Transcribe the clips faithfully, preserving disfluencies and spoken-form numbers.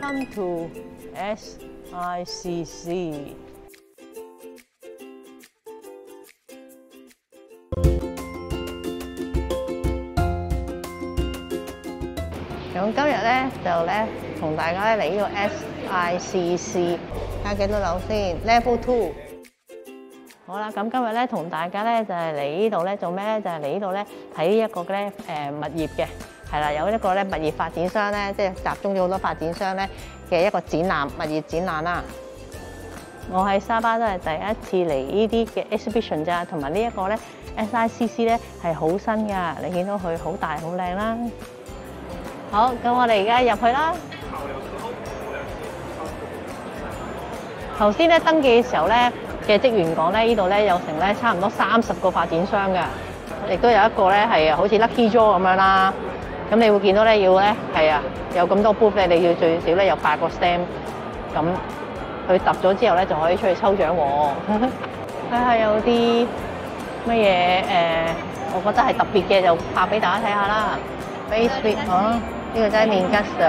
Welcome to S I C C。咁今日咧就咧同大家咧嚟呢個 S I C C， 睇下幾多樓先 ，Level Two。好啦，咁今日咧同大家咧就係嚟呢度咧做咩咧？就係嚟呢度咧睇一個咧誒物業嘅，係啦，有一個咧物業發展商咧，即係集中咗好多發展商咧嘅一個展覽，物業展覽啦。我喺沙巴都係第一次嚟呢啲嘅 exhibition 咋，同埋呢一個咧 S I C C 咧係好新㗎，你見到佢好大好靚啦。好，咁我哋而家入去啦。頭先咧登記嘅時候咧嘅職員講咧，呢度咧有成咧差唔多三十個發展商嘅，亦都有一個咧係好似 Lucky Draw 咁樣啦。咁你會見到咧要咧係啊，有咁多 booth 咧，你要最少咧有八個 stand， 咁佢揼咗之後咧就可以出去抽獎喎。睇下有啲乜嘢誒，我覺得係特別嘅就拍俾大家睇下啦。Base Sweet 哦，呢個真係面吉嘅。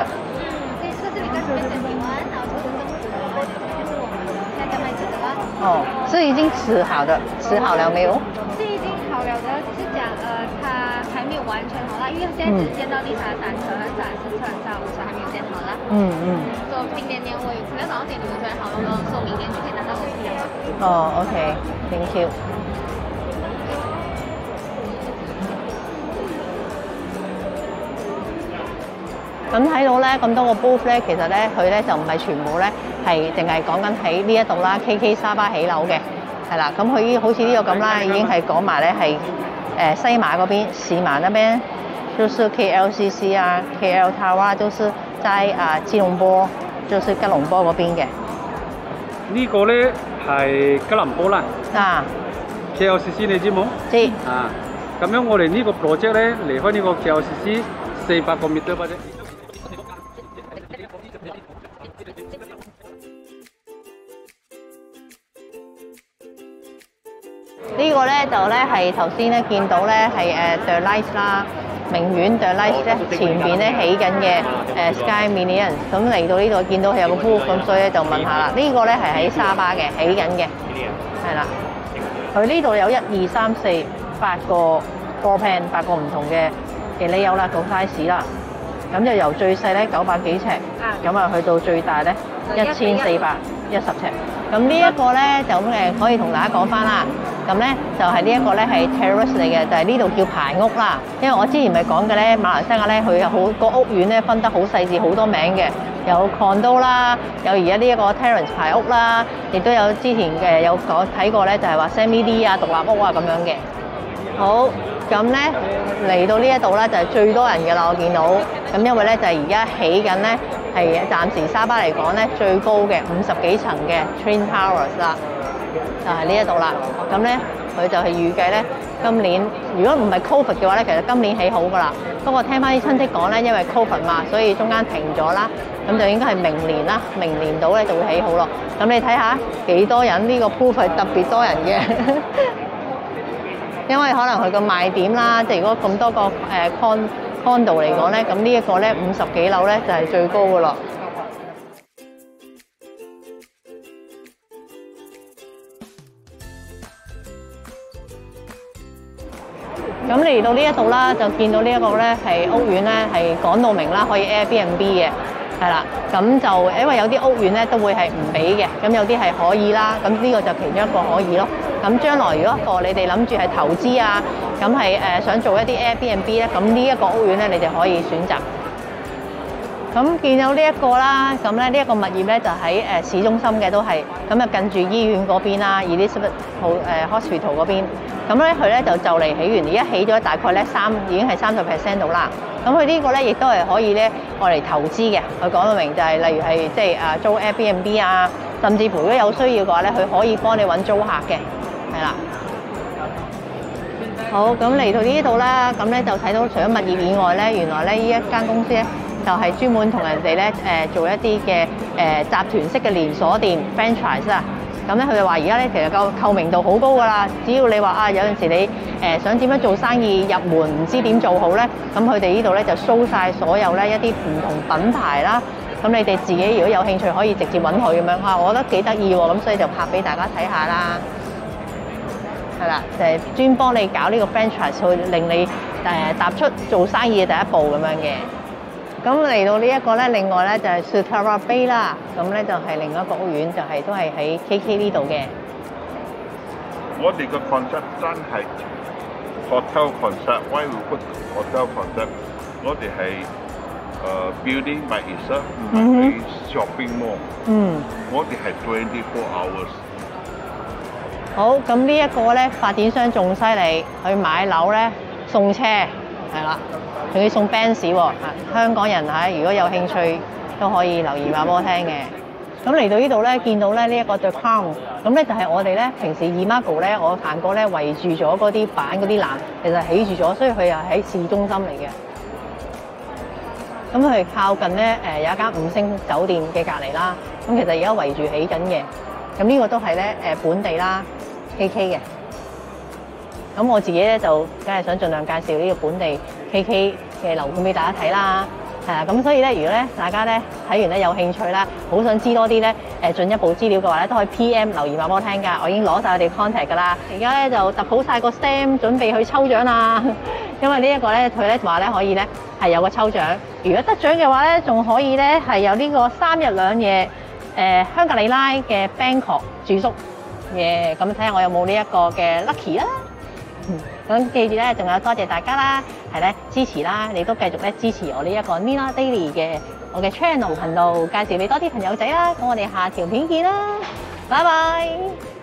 哦，是已經吃好的，吃好了沒有？ 是已經好了的，只是講呃，它還沒有完全好啦，因為現在只見到第三單車、三四車、三五車還沒有建好啦。嗯嗯。所以明年年尾，可能早點你們覺得好了，所以明年就可以拿到 O P 了。 哦 ，OK，thank you。咁睇到咧咁多個 booth 咧，其實咧佢咧就唔係全部咧係淨係講緊喺呢一度啦 ，K K 沙巴起樓嘅，係啦。咁佢依好似呢個咁啦，已經係講埋咧係誒西馬嗰邊，士馬嗰邊，就是 K L C C 啊 ，K L Tower 都是在啊吉隆坡，就是吉隆坡嗰邊嘅。 呢個咧係吉隆坡啦。 啊 ，K L C C 你知冇？ 知。 啊，咁樣我哋呢個 project 咧離開呢個 K L C C 四百個 meter 啫。 呢個咧就咧係頭先咧見到咧係誒 The Light 啦，名苑 The Light 咧前邊咧起緊嘅誒 Sky Millions， 咁嚟到呢度見到係有個 booth， 咁所以咧就問下啦。呢個咧係喺沙巴嘅，起緊嘅，係啦。佢呢度有一二三四八個 floor plan， 八個唔同嘅嘅 layout啦，個 size 啦。咁就由最細咧九百幾尺，咁啊去到最大咧一千四百一十尺。咁呢一個咧就咁誒可以同大家講翻啦。咁咧就係呢一個咧係 terrace 嚟嘅，就係呢度叫排屋啦。因為我之前咪講嘅咧，馬來西亞咧佢有好個屋苑咧分得好細緻，好多名嘅，有 condo 啦，有而家呢一個 terrace 排屋啦，亦都有之前嘅有講睇過咧，就係話 semi D 啊、獨立屋啊咁樣嘅。好，咁咧嚟到呢一度咧就係最多人嘅啦，我見到。咁因為咧就係而家起緊咧係暫時沙巴嚟講咧最高嘅五十幾層嘅 Twin Towers 啦，就係呢一度啦。咁咧佢就係預計咧今年如果唔係 Covid 嘅話咧，其實今年起好噶啦。不過聽翻啲親戚講咧，因為 Covid 嘛，所以中間停咗啦。咁就應該係明年啦，明年到咧就會起好咯。咁你睇下幾多人，呢個 pool 係特別多人嘅。因為可能佢個賣點啦，即係如果咁多個誒 con condo 嚟講咧，咁呢一個咧五十幾樓咧就係最高噶咯。咁嚟到呢一度啦，就見到呢一個咧係屋苑咧係講到明啦，可以 Airbnb 嘅。係啦，咁就因為有啲屋苑咧都會係唔俾嘅，咁有啲係可以啦，咁呢個就其中一個可以咯。咁將來如果個你哋諗住係投資啊，咁係誒想做一啲 Airbnb 咧，咁呢一個屋苑咧你哋可以選擇。咁見到呢一個啦，咁咧呢一個物業咧就喺誒市中心嘅都係，咁啊近住醫院嗰邊啦 ，Elizabeth 好誒 Hospital 嗰邊。咁咧佢咧就就嚟起完，而家起咗大概咧三已經係三十 percent 度啦。咁佢呢個咧亦都係可以咧愛嚟投資嘅。佢講到明就係例如係即係啊租 Airbnb 啊，甚至乎如果有需要嘅話咧，佢可以幫你揾租客嘅，係啦。好，咁嚟到呢度啦，咁咧就睇到除咗物業以外咧，原來咧呢一間公司咧就係專門同人哋咧誒做一啲嘅誒集團式嘅連鎖店 franchise 啊。咁咧佢哋話而家咧其實個透明度好高㗎啦，只要你話啊有陣時你誒想點樣做生意入門唔知點做好咧，咁佢哋呢度咧就 show 晒所有咧一啲唔同品牌啦咁你哋自己如果有興趣，可以直接揾佢咁樣啊，我覺得幾得意喎，咁所以就拍俾大家睇下啦。係啦，就係專幫你搞呢個 franchise， 去令你誒踏出做生意嘅第一步咁樣嘅。咁嚟到呢一個咧，另外咧就係 Sutera Bay 啦，咁咧就係另一個屋苑，就係都係喺 K K 呢度嘅。 我哋個 concept 真係 hotel concept，why we put hotel concept？ 我哋係誒 building by itself， 唔係 shopping mall。嗯。我哋係 twenty-four hours。 好，咁呢一個咧發展商仲犀利，佢買樓咧送車，係啦，仲要送 Benz 喎。香港人嚇，如果有興趣都可以留言話俾我聽嘅。咁嚟到呢度咧，見到咧呢一個 The Crown， 咁咧就係我哋咧平時 Imago 咧，我行過咧圍住咗嗰啲板嗰啲欄，其實起住咗，所以佢又喺市中心嚟嘅。咁佢靠近咧誒有一間五星酒店嘅隔離啦。咁其實而家圍住起緊嘅，咁呢個都係咧誒本地啦。K K 嘅，咁我自己咧就梗係想盡量介紹呢個本地 K K 嘅樓盤俾大家睇啦，係啊，咁所以咧，如果咧大家咧睇完咧有興趣啦，好想知多啲咧誒進一步資料嘅話咧，都可以 P M 留言話俾我聽㗎，我已經攞晒佢哋 contact 㗎啦，而家咧就揼好晒個 stamp 準備去抽獎啦，因為呢一個咧佢咧話咧可以咧係有個抽獎，如果得獎嘅話咧，仲可以咧係有呢個三日兩夜誒、呃、香格里拉嘅 Bangkok 住宿。嘢咁睇下我有冇呢一個嘅 lucky 啦，咁記住咧，仲有多謝大家啦，係咧支持啦，你都繼續咧支持我呢一個 Nina Daily 嘅我嘅 channel 頻道，介紹俾多啲朋友仔啦，咁我哋下條片見啦，拜拜。